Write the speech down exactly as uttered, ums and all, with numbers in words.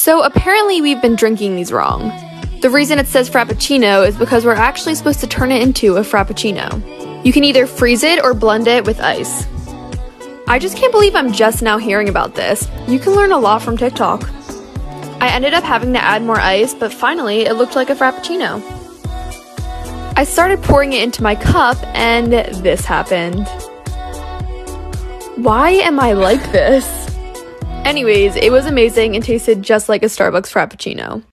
So apparently we've been drinking these wrong. The reason it says Frappuccino is because we're actually supposed to turn it into a Frappuccino. You can either freeze it or blend it with ice. I just can't believe I'm just now hearing about this. You can learn a lot from TikTok. I ended up having to add more ice, but finally it looked like a Frappuccino. I started pouring it into my cup and this happened. Why am I like this? Anyways, it was amazing and tasted just like a Starbucks Frappuccino.